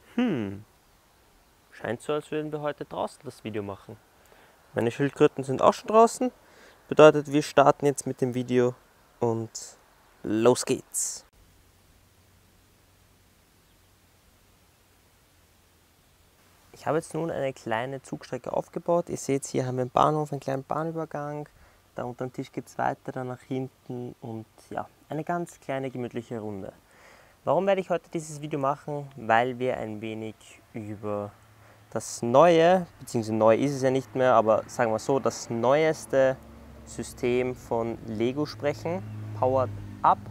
Scheint so, als würden wir heute draußen das Video machen. Meine Schildkröten sind auch schon draußen. Bedeutet, wir starten jetzt mit dem Video und los geht's. Ich habe jetzt nun eine kleine Zugstrecke aufgebaut. Ihr seht, hier haben wir einen Bahnhof, einen kleinen Bahnübergang. Da unter dem Tisch geht es weiter, dann nach hinten und ja, eine ganz kleine gemütliche Runde. Warum werde ich heute dieses Video machen? Weil wir ein wenig über das neue, beziehungsweise neu ist es ja nicht mehr, aber sagen wir so, das neueste System von Lego sprechen, Powered Up.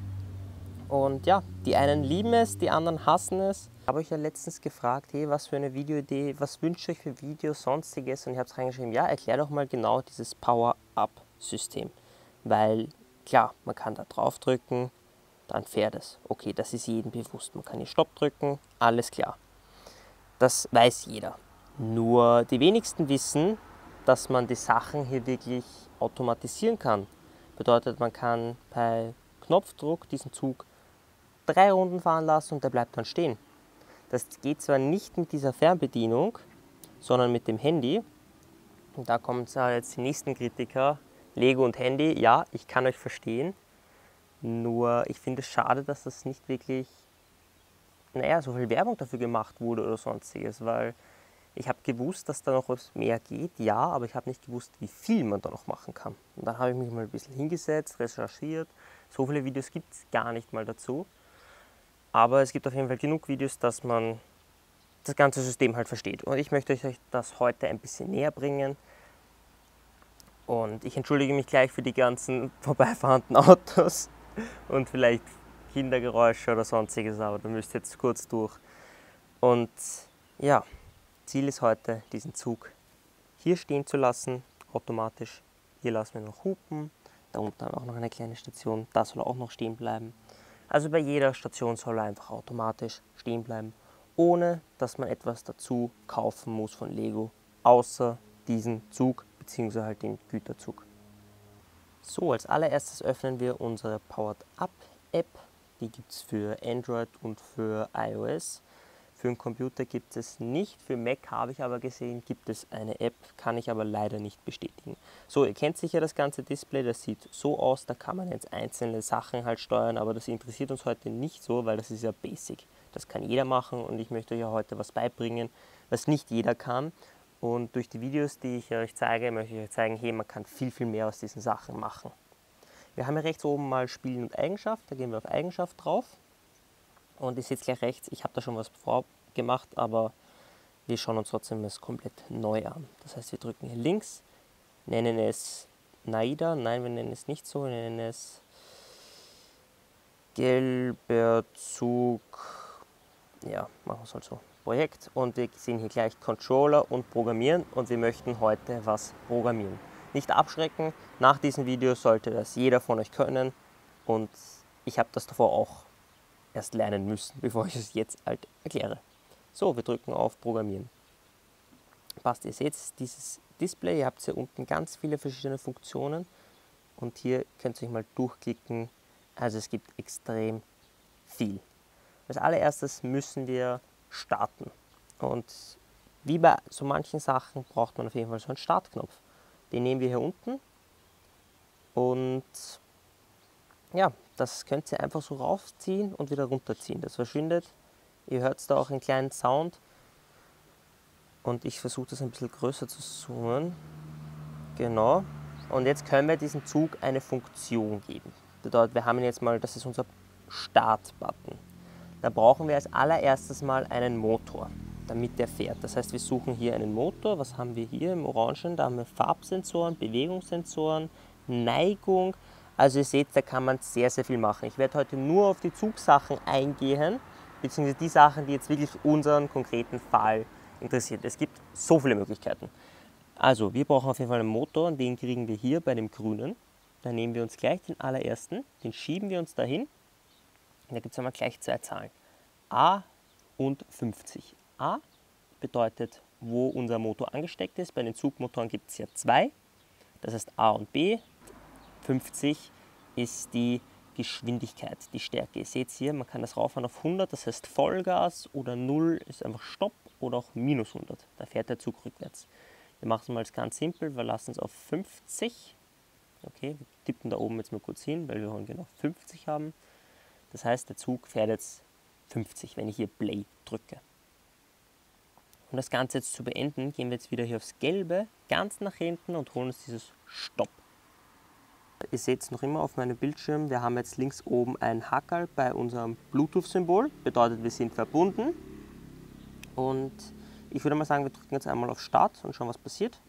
Und ja, die einen lieben es, die anderen hassen es. Ich habe euch ja letztens gefragt, hey, was für eine Videoidee, was wünscht ihr euch für Videos, sonstiges? Und ich habe es reingeschrieben, ja, erklär doch mal genau dieses Power-Up-System. Weil, klar, man kann da drauf drücken, dann fährt es. Okay, das ist jedem bewusst. Man kann hier Stopp drücken, alles klar. Das weiß jeder. Nur die wenigsten wissen, dass man die Sachen hier wirklich automatisieren kann. Bedeutet, man kann bei Knopfdruck diesen Zug 3 Runden fahren lassen und der bleibt dann stehen. Das geht zwar nicht mit dieser Fernbedienung, sondern mit dem Handy. Und da kommen jetzt die nächsten Kritiker. Lego und Handy, ja, ich kann euch verstehen. Nur ich finde es schade, dass das nicht wirklich, so viel Werbung dafür gemacht wurde oder sonstiges. Weil ich habe gewusst, dass da noch was mehr geht, ja, aber ich habe nicht gewusst, wie viel man da noch machen kann. Und dann habe ich mich mal ein bisschen hingesetzt, recherchiert. So viele Videos gibt es gar nicht mal dazu. Aber es gibt auf jeden Fall genug Videos, dass man das ganze System halt versteht. Und ich möchte euch das heute ein bisschen näher bringen. Und ich entschuldige mich gleich für die ganzen vorbeifahrenden Autos und vielleicht Kindergeräusche oder sonstiges, aber da müsst ihr jetzt kurz durch. Und ja, Ziel ist heute, diesen Zug hier stehen zu lassen, automatisch. Hier lassen wir noch hupen. Da unten haben wir auch noch eine kleine Station, da soll auch noch stehen bleiben. Also bei jeder Station soll er einfach automatisch stehen bleiben, ohne dass man etwas dazu kaufen muss von Lego, außer diesen Zug bzw. halt den Güterzug. So, als allererstes öffnen wir unsere Powered Up App. Die gibt es für Android und für iOS. Für den Computer gibt es nicht, für Mac habe ich aber gesehen, gibt es eine App, kann ich aber leider nicht bestätigen. So, ihr kennt sicher das ganze Display, das sieht so aus, da kann man jetzt einzelne Sachen halt steuern, aber das interessiert uns heute nicht so, weil das ist ja basic. Das kann jeder machen und ich möchte euch ja heute was beibringen, was nicht jeder kann. Und durch die Videos, die ich euch zeige, möchte ich euch zeigen, hey, man kann viel, viel mehr aus diesen Sachen machen. Wir haben hier rechts oben mal Spielen und Eigenschaft, da gehen wir auf Eigenschaft drauf. Und ihr seht gleich rechts, ich habe da schon was vorgemacht, aber wir schauen uns trotzdem das komplett neu an. Das heißt, wir drücken hier links, nennen es Naida, nein, wir nennen es nicht so, wir nennen es gelber Zug, ja, machen wir es halt so, Projekt. Und wir sehen hier gleich Controller und Programmieren und wir möchten heute was programmieren. Nicht abschrecken, nach diesem Video sollte das jeder von euch können und ich habe das davor auch erst lernen müssen, bevor ich es jetzt halt erkläre. So, wir drücken auf Programmieren. Passt, ihr seht dieses Display, ihr habt hier unten ganz viele verschiedene Funktionen und hier könnt ihr euch mal durchklicken, also es gibt extrem viel. Als allererstes müssen wir starten und wie bei so manchen Sachen braucht man auf jeden Fall so einen Startknopf. Den nehmen wir hier unten und ja, das könnt ihr einfach so raufziehen und wieder runterziehen. Das verschwindet. Ihr hört da auch einen kleinen Sound. Und ich versuche das ein bisschen größer zu zoomen. Genau. Und jetzt können wir diesem Zug eine Funktion geben. Bedeutet, wir haben jetzt mal, das ist unser Start-Button. Da brauchen wir als allererstes mal einen Motor, damit der fährt. Das heißt, wir suchen hier einen Motor. Was haben wir hier im Orangen? Da haben wir Farbsensoren, Bewegungssensoren, Neigung. Also ihr seht, da kann man sehr, sehr viel machen. Ich werde heute nur auf die Zugsachen eingehen, beziehungsweise die Sachen, die jetzt wirklich unseren konkreten Fall interessiert. Es gibt so viele Möglichkeiten. Also, wir brauchen auf jeden Fall einen Motor und den kriegen wir hier bei dem grünen. Dann nehmen wir uns gleich den allerersten, den schieben wir uns dahin. Und da gibt es einmal gleich 2 Zahlen. A und 50. A bedeutet, wo unser Motor angesteckt ist. Bei den Zugmotoren gibt es ja 2. Das heißt A und B. 50 ist die Geschwindigkeit, die Stärke. Ihr seht hier, man kann das rauffahren auf 100, das heißt Vollgas, oder 0 ist einfach Stopp, oder auch minus 100. Da fährt der Zug rückwärts. Wir machen es mal ganz simpel, wir lassen es auf 50. Okay, wir tippen da oben jetzt mal kurz hin, weil wir wollen genau 50 haben. Das heißt, der Zug fährt jetzt 50, wenn ich hier Play drücke. Um das Ganze jetzt zu beenden, gehen wir jetzt wieder hier aufs Gelbe, ganz nach hinten und holen uns dieses Stopp. Ihr seht es noch immer auf meinem Bildschirm, wir haben jetzt links oben ein Hackerl bei unserem Bluetooth-Symbol, bedeutet wir sind verbunden. Und ich würde mal sagen, wir drücken jetzt einmal auf Start und schauen, was passiert.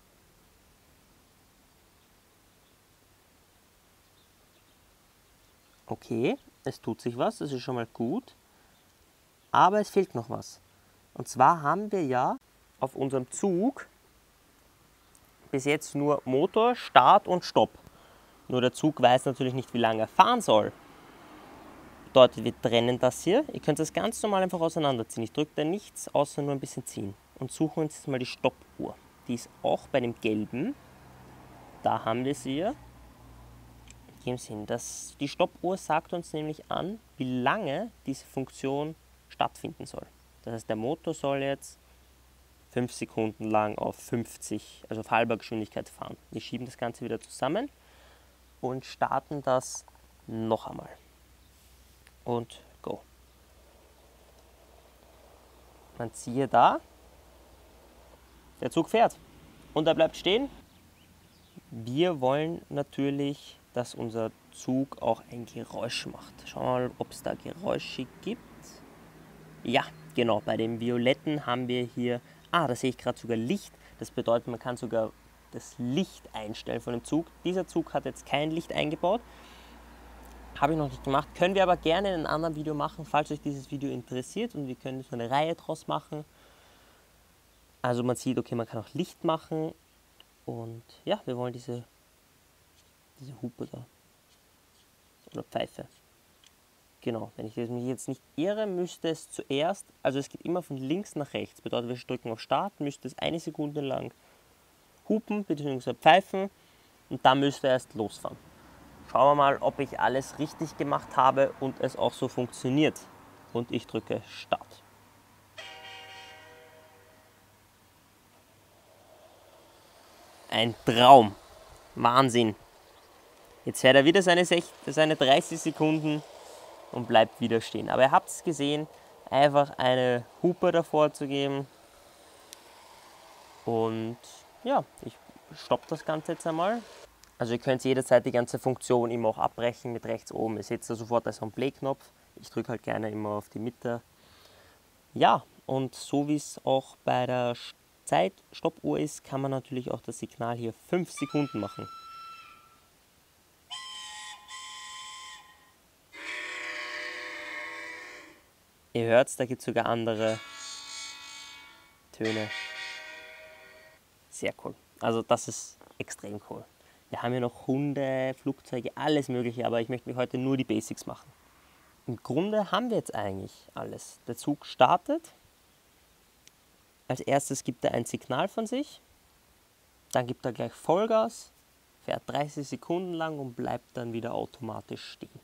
Okay, es tut sich was, das ist schon mal gut, aber es fehlt noch was. Und zwar haben wir ja auf unserem Zug bis jetzt nur Motor, Start und Stopp. Nur der Zug weiß natürlich nicht, wie lange er fahren soll. Bedeutet, wir trennen das hier. Ihr könnt das ganz normal einfach auseinanderziehen. Ich drücke da nichts, außer nur ein bisschen ziehen. Und suchen uns jetzt mal die Stoppuhr. Die ist auch bei dem Gelben. Da haben wir sie hier. In dem Sinn, die Stoppuhr sagt uns nämlich an, wie lange diese Funktion stattfinden soll. Das heißt, der Motor soll jetzt 5 Sekunden lang auf 50, also auf halber Geschwindigkeit fahren. Wir schieben das Ganze wieder zusammen und starten das noch einmal. Und go. Man siehe da, der Zug fährt und er bleibt stehen. Wir wollen natürlich, dass unser Zug auch ein Geräusch macht. Schauen wir mal, ob es da Geräusche gibt. Ja, genau, bei dem Violetten haben wir hier, da sehe ich gerade sogar Licht. Das bedeutet, man kann sogar das Licht einstellen von dem Zug. Dieser Zug hat jetzt kein Licht eingebaut. Habe ich noch nicht gemacht. Können wir aber gerne in einem anderen Video machen, falls euch dieses Video interessiert. Und wir können so eine Reihe draus machen. Also man sieht, okay, man kann auch Licht machen. Und ja, wir wollen diese Hupe da. Oder Pfeife. Genau, wenn ich mich jetzt nicht irre, müsste es zuerst, also es geht immer von links nach rechts. Bedeutet, wir drücken auf Start, müsste es 1 Sekunde lang hupen bzw. pfeifen und dann müsste er erst losfahren. Schauen wir mal, ob ich alles richtig gemacht habe und es auch so funktioniert. Und ich drücke Start. Ein Traum. Wahnsinn. Jetzt fährt er wieder seine 30 Sekunden und bleibt wieder stehen. Aber ihr habt es gesehen, einfach eine Hupe davor zu geben. Und ja, ich stoppe das Ganze jetzt einmal. Also ihr könnt jederzeit die ganze Funktion immer auch abbrechen mit rechts oben. Ihr seht da sofort, da ist ein Play-Knopf. Ich drücke halt gerne immer auf die Mitte. Ja, und so wie es auch bei der Zeitstoppuhr ist, kann man natürlich auch das Signal hier 5 Sekunden machen. Ihr hört es, da gibt es sogar andere Töne. Sehr cool. Also das ist extrem cool. Wir haben hier noch Hunde, Flugzeuge, alles mögliche, aber ich möchte heute nur die Basics machen. Im Grunde haben wir jetzt eigentlich alles. Der Zug startet. Als erstes gibt er ein Signal von sich. Dann gibt er gleich Vollgas, fährt 30 Sekunden lang und bleibt dann wieder automatisch stehen.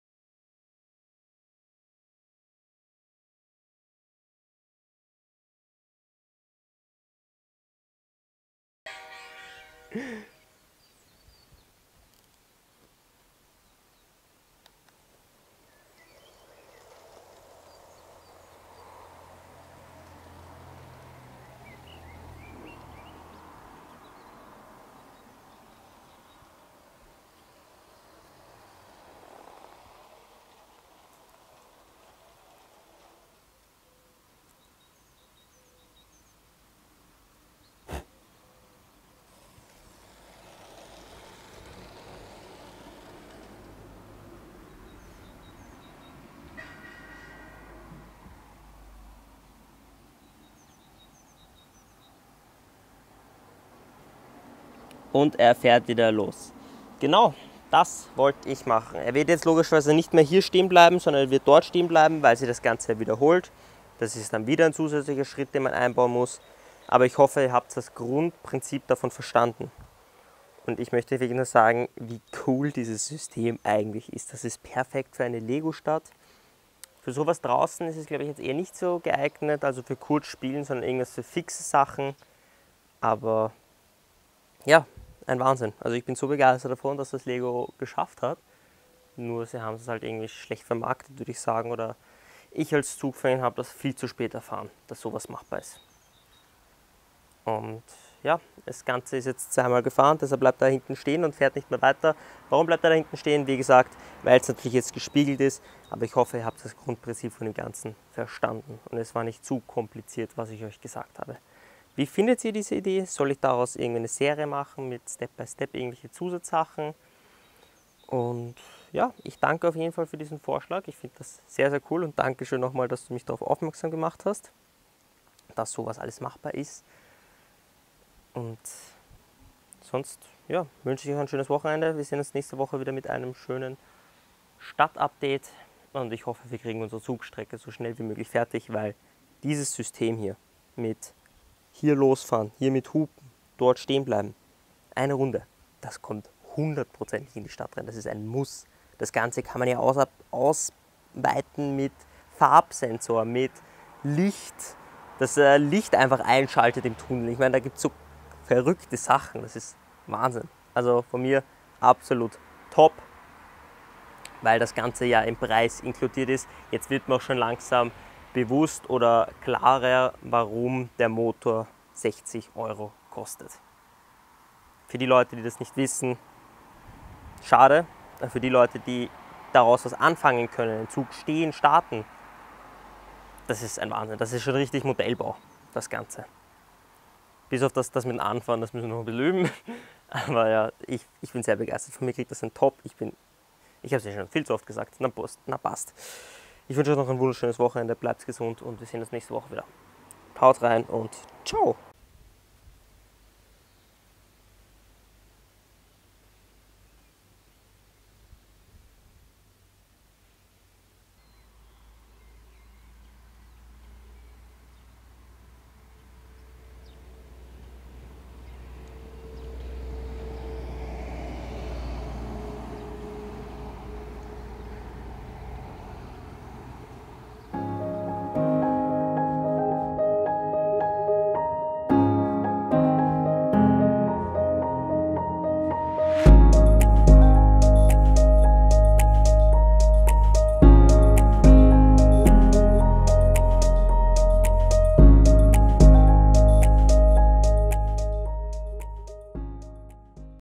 Und er fährt wieder los. Genau, das wollte ich machen. Er wird jetzt logischerweise nicht mehr hier stehen bleiben, sondern er wird dort stehen bleiben, weil sich das Ganze wiederholt. Das ist dann wieder ein zusätzlicher Schritt, den man einbauen muss. Aber ich hoffe, ihr habt das Grundprinzip davon verstanden. Und ich möchte wirklich nur sagen, wie cool dieses System eigentlich ist. Das ist perfekt für eine Lego-Stadt. Für sowas draußen ist es, glaube ich, jetzt eher nicht so geeignet, also für Kurzspielen, sondern irgendwas für fixe Sachen. Aber ja, ein Wahnsinn. Also ich bin so begeistert davon, dass das Lego geschafft hat. Nur sie haben es halt irgendwie schlecht vermarktet, würde ich sagen. Oder ich als Zugfan habe das viel zu spät erfahren, dass sowas machbar ist. Und ja, das Ganze ist jetzt zweimal gefahren, deshalb bleibt er hinten stehen und fährt nicht mehr weiter. Warum bleibt er da hinten stehen? Wie gesagt, weil es natürlich jetzt gespiegelt ist, aber ich hoffe, ihr habt das Grundprinzip von dem Ganzen verstanden und es war nicht zu kompliziert, was ich euch gesagt habe. Wie findet ihr diese Idee? Soll ich daraus eine Serie machen mit Step-by-Step irgendwelche Zusatzsachen? Und ja, ich danke auf jeden Fall für diesen Vorschlag. Ich finde das sehr, sehr cool und danke schön nochmal, dass du mich darauf aufmerksam gemacht hast, dass sowas alles machbar ist. Und sonst ja, wünsche ich euch ein schönes Wochenende. Wir sehen uns nächste Woche wieder mit einem schönen Stadtupdate. Und ich hoffe, wir kriegen unsere Zugstrecke so schnell wie möglich fertig, weil dieses System hier mit hier losfahren, hier mit Hupen, dort stehen bleiben, eine Runde, das kommt 100%ig in die Stadt rein. Das ist ein Muss. Das Ganze kann man ja ausweiten mit Farbsensor, mit Licht, das Licht einfach einschaltet im Tunnel. Ich meine, da gibt es so verrückte Sachen, das ist Wahnsinn. Also von mir absolut top, weil das Ganze ja im Preis inkludiert ist. Jetzt wird mir auch schon langsam bewusst oder klarer, warum der Motor 60 € kostet. Für die Leute, die das nicht wissen, schade. Für die Leute, die daraus was anfangen können, den Zug stehen, starten, das ist ein Wahnsinn. Das ist schon richtig Modellbau, das Ganze. Bis auf das mit dem Anfahren, das müssen wir noch ein bisschen üben. Aber ja, ich bin sehr begeistert. Von mir kriegt das ein Top. Ich habe es ja schon viel zu oft gesagt. Na passt. Ich wünsche euch noch ein wunderschönes Wochenende. Bleibt gesund und wir sehen uns nächste Woche wieder. Haut rein und ciao.